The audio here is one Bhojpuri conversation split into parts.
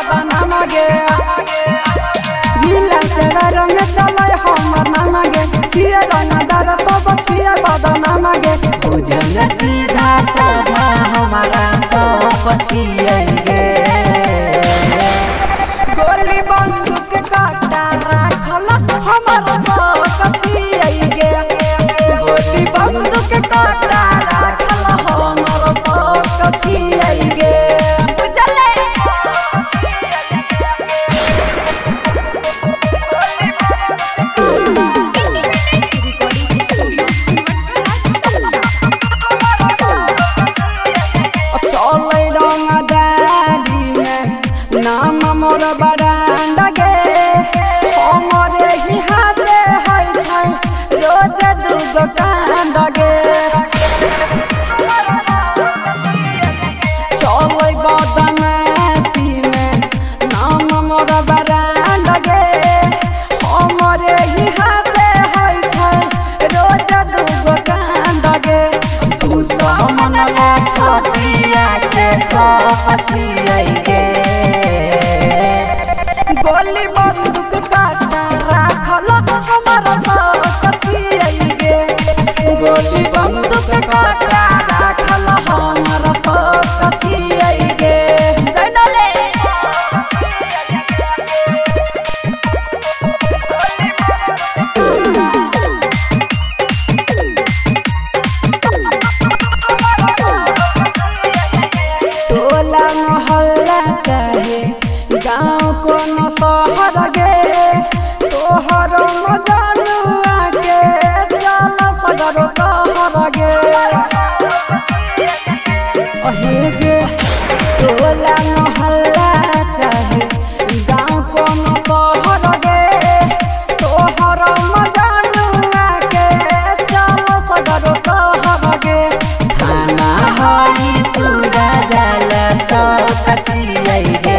बदनाम गे जिला से रंग चले हमर नाम गे छिए रंगदार तो बछिए बदनाम गे बुझल सीधा साधा हमारा तो बछिए गे गोली बंदूक के काटा राखल हमर तो बछिए गे गोली बंदूक के काटा राखल हमर तो बछिए गे नाम मोर बरांडा गे हमरे ही हाथे है रोज दूगो कांड गे चले बदमाशी में नाम मोर बरांडा गे हमरे ही हाथे है रोज दूगो कांड गे तू सब मनला छतिया के पछिए गे गोली बंदूक काटा राखल हमर बछिए गे गोली बंदूक काटा राखल हमर बछिए गे जनले टोला मोहल्ला चाहे गाँव को न शहर गे तोहर मजनुआ के चल सगरो शहर गे अहे गे टोला मोहल्ला चाहे गाँव को न शहर गे तोहर मजनुआ के चल सगरो शहर गे थाना हई सूरा जाला चौकछिए गे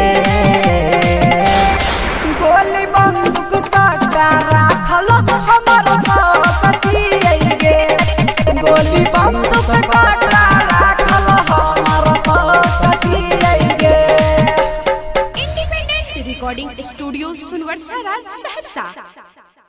गोली बंदूक काटा राखल हमर बछिए गे गोली बंदूक काटा राखल हमर बछिए गे independent recording studio Sunwarsa Saharsa.